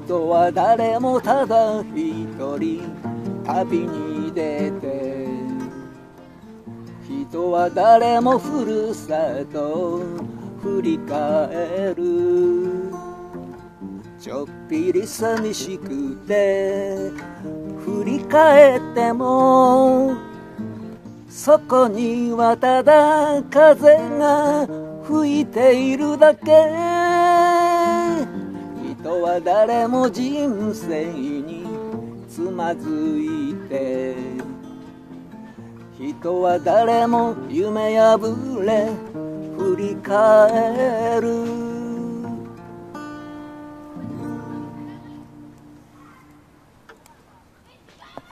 人は誰もただ一人旅に出て、人は誰もふるさとを振り返る。ちょっぴり寂しくて振り返っても、そこにはただ風が吹いているだけ。人は誰も人生につまずいて、人は誰も夢破れ振り返る。